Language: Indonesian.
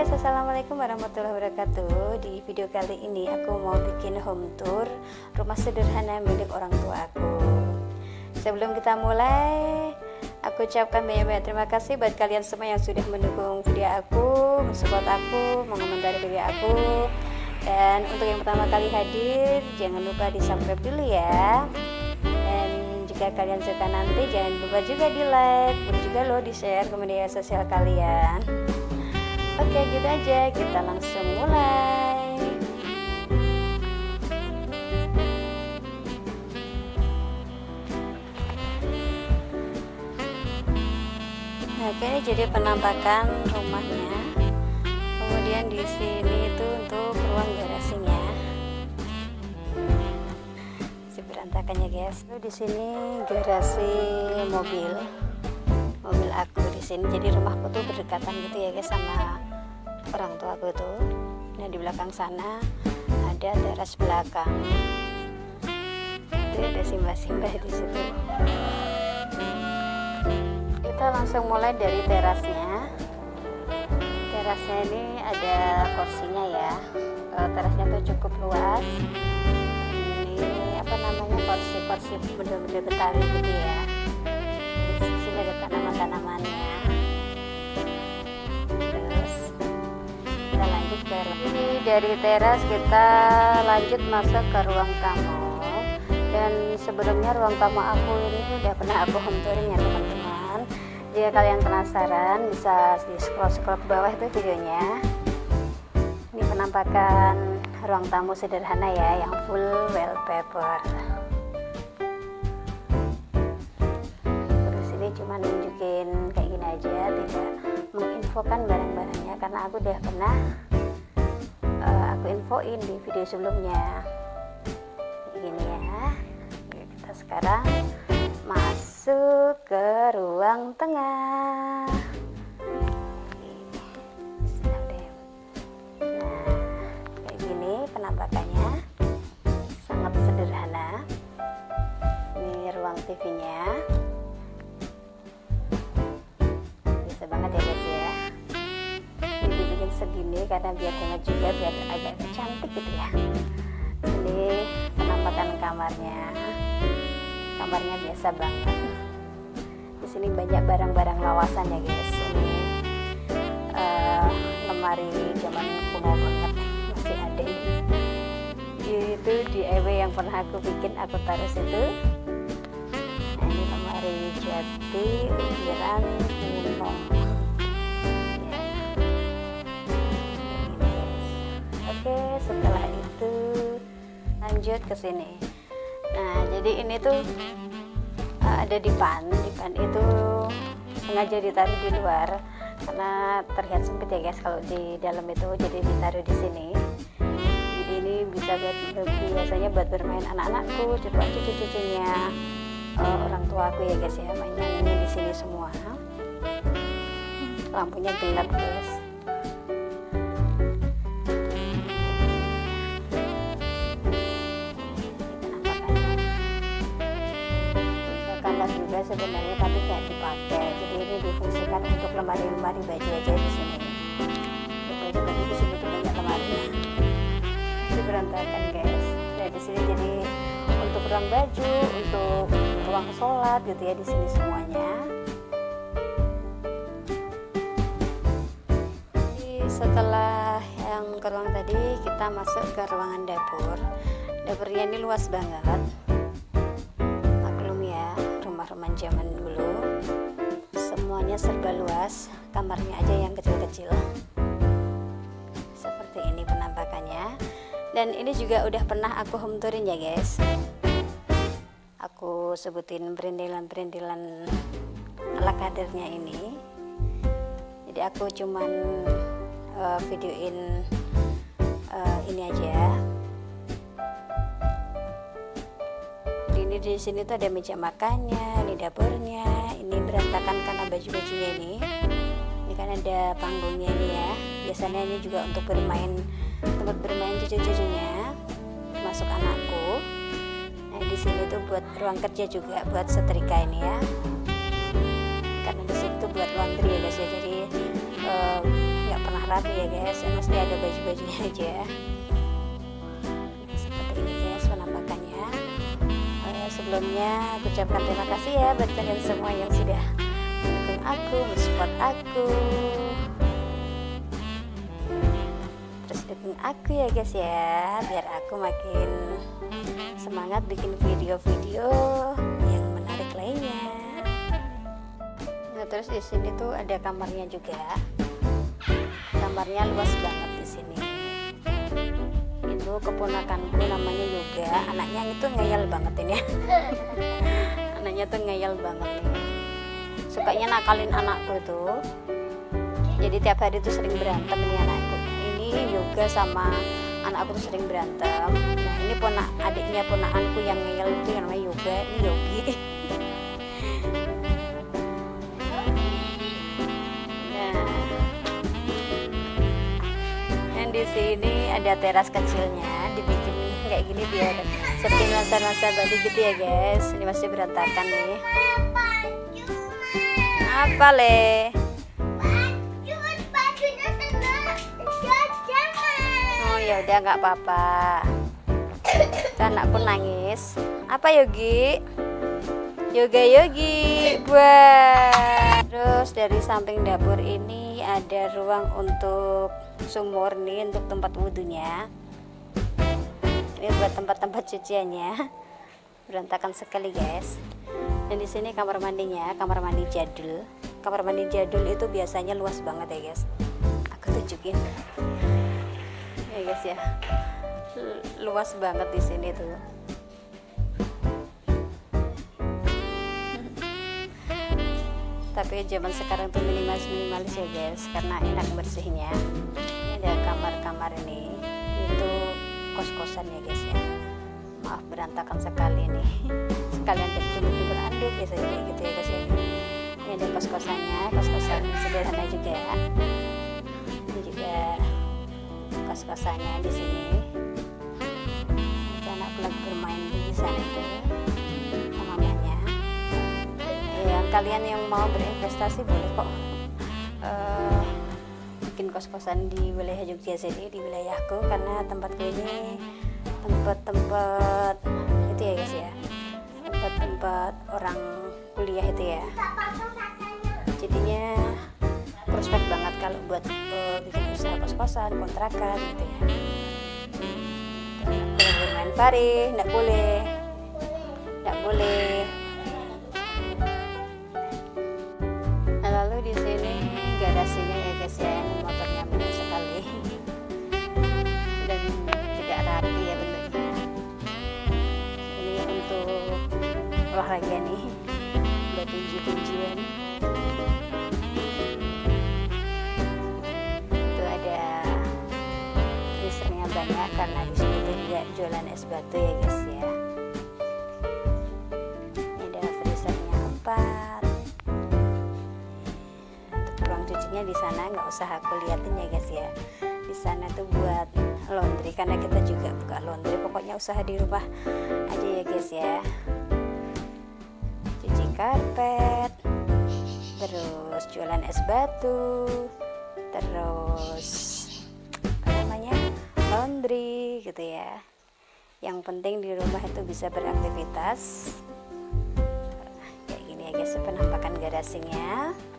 guys, assalamualaikum warahmatullahi wabarakatuh. Di video kali ini aku mau bikin home tour rumah sederhana milik orang tua aku. Sebelum kita mulai, aku ucapkan banyak-banyak terima kasih buat kalian semua yang sudah mendukung video aku, mensupport aku, mengomentari video aku. Dan untuk yang pertama kali hadir, jangan lupa di subscribe dulu ya. Dan jika kalian suka nanti, jangan lupa juga di like, boleh juga lo di share ke media sosial kalian. Oke, gitu aja, kita langsung mulai. Nah, ini jadi penampakan rumahnya. Kemudian di sini itu untuk ruang garasinya. Si berantakannya, guys. Di sini garasi mobil aku di sini. Jadi rumahku tuh berdekatan gitu ya, guys, sama orang tua aku tuh. Nah, di belakang sana ada teras belakang. Itu ada simbah-simbah di situ. Kita langsung mulai dari terasnya. Terasnya ini ada kursinya ya. Terasnya tuh cukup luas. Ini apa namanya, kursi model-model Betawi gitu ya. Di sini ada tanaman-tanamannya. Terus kita lanjut ke ini, dari teras kita lanjut masuk ke ruang tamu. Dan sebelumnya ruang tamu aku ini udah pernah aku home touring ya teman-teman. Jika kalian penasaran, bisa di scroll ke bawah itu videonya. Ini penampakan ruang tamu sederhana ya, yang full wallpaper. Terus ini cuma nunjukin kayak gini aja, tidak menginfokan barang-barangnya karena aku udah pernah aku infoin di video sebelumnya. Kayak gini ya. Kita sekarang masuk ke ruang tengah. Nah, kayak gini penampakannya, sangat sederhana. Ini ruang TV-nya, biasa banget ya guys ya. Ini dibikin segini karena biar hemat juga, biar agak cantik gitu ya. Ini penampakan kamarnya. Kamarnya biasa banget. Di sini banyak barang-barang lawasan ya guys. Ini lemari zaman kuno banget, masih ada ini. Itu DIY yang pernah aku bikin, aku taruh situ. Nah, ini lemari jati ukiran kuno. Ya. Ini guys. Oke, setelah itu lanjut ke sini. Nah, jadi ini tuh ada dipan itu sengaja ditaruh di luar karena terlihat sempit ya guys kalau di dalam itu, jadi ditaruh di sini. Jadi ini bisa biasanya buat bermain anak-anakku, cucu-cucunya orang tua aku ya guys ya, mainnya ini di sini semua. Lampunya gelap guys. Juga sebenarnya tapi nggak dipakai, jadi ini difungsikan untuk lemari-lemari baju aja di sini. Baju-baju di sini tuh banyak lemari. Ini berantakan guys. Nah, di sini jadi untuk ruang baju, untuk ruang sholat gitu ya, di sini semuanya. Jadi setelah yang ke ruang tadi, kita masuk ke ruangan dapur. Dapurnya ini luas banget. Rumah zaman dulu semuanya serba luas, kamarnya aja yang kecil-kecil. Seperti ini penampakannya. Dan ini juga udah pernah aku home touring ya guys. Aku sebutin perintilan-perintilan ala kadarnya ini. Jadi aku cuman videoin ini aja. Di sini tuh ada meja makannya, ini dapurnya, ini berantakan karena baju-bajunya ini. Ini kan ada panggungnya ini ya. Biasanya ini juga untuk bermain, tempat bermain cucu-cucunya, termasuk anakku. Nah, di sini tuh buat ruang kerja juga, buat setrika ini ya. Karena di sini tuh buat laundry ya guys ya. Jadi nggak pernah rapi ya guys, mesti ada baju-bajunya aja. Nah, seperti ini guys penampakannya. Sebelumnya aku ucapkan terima kasih ya buat kalian semua yang sudah mendukung aku, mensupport aku, terus dukung aku ya guys ya, biar aku makin semangat bikin video-video yang menarik lainnya. Nah, terus di sini tuh ada kamarnya juga. Kamarnya luas banget di sini. Itu keponakanku namanya Yoga, anaknya itu ngeyel banget ini. Anaknya tuh ngeyel banget nih. Sukanya nakalin anakku itu. Jadi tiap hari tuh sering berantem ini anakku. Ini Yoga sama anakku tuh sering berantem. Nah, ini adiknya ponakanku yang ngeyel itu yang namanya Yoga, ini Yogi. Di sini ada teras kecilnya, dibikin kayak gini biar seperti nuansa-nuansa Bali gitu ya guys. Ini masih berantakan nih. Apa le? Oh ya udah nggak apa-apa. Anakku nangis. Apa Yogi? Yogi. Wah. Terus dari samping dapur ini ada ruang untuk sumur nih, untuk tempat wudhunya. Ini buat tempat-tempat cuciannya. Berantakan sekali guys. Dan di sini kamar mandinya, kamar mandi jadul. Kamar mandi jadul itu biasanya luas banget ya guys. Aku tunjukin. Ya guys ya. Luas banget di sini tuh. Tapi zaman sekarang tuh minimalis ya guys, karena enak bersihnya. Ini ada kamar-kamar ini, itu kos-kosan ya guys ya. Maaf berantakan sekali nih. Sekalian jemur anduk biasanya kayak gitu ya guys ya. Ini ada kos-kosannya, kos-kosan sederhana juga ya. Ini juga kos-kosannya di sini. Ini anakku lagi bermain di sana itu. Kalian yang mau berinvestasi boleh kok bikin kos-kosan di wilayah Jogja sini, di wilayahku, karena tempatku ini tempat-tempat itu ya guys ya, tempat-tempat orang kuliah itu ya. Jadinya prospek banget kalau buat bikin usaha kos-kosan, kontrakan gitu ya. Boleh bermain pari, nggak boleh. Lalu di sini garasinya ya guys ya, ini motornya banyak sekali dan tidak rapi ya bentuknya. Ini untuk olahraga nih, buat tinju-tinjuan. Itu ada freezernya banyak karena di sini juga jualan es batu ya guys ya. Ini ada freezernya 4. Cucinya di sana nggak usah aku liatin ya guys ya. Di sana tuh buat laundry, karena kita juga buka laundry. Pokoknya usaha di rumah aja ya guys ya. Cuci karpet, terus jualan es batu, terus apa namanya, laundry gitu ya. Yang penting di rumah itu bisa beraktivitas. Kayak gini ya guys penampakan garasinya.